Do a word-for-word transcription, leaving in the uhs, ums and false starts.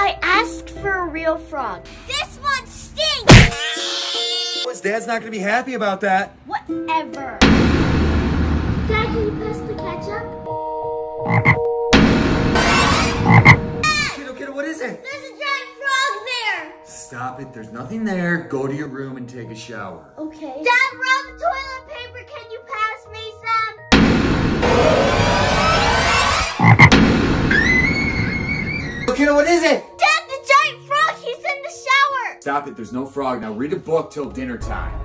I asked for a real frog. This one stinks! His dad's not gonna be happy about that. Whatever. Dad, can you pass the ketchup? Kiddo, kiddo, what is it? There's a giant frog there! Stop it, there's nothing there. Go to your room and take a shower. Okay. Dad, we're out of toilet paper. Can you pass me some? Kiddo, what is it? Dad, the giant frog, he's in the shower! Stop it, there's no frog. Now read a book till dinner time.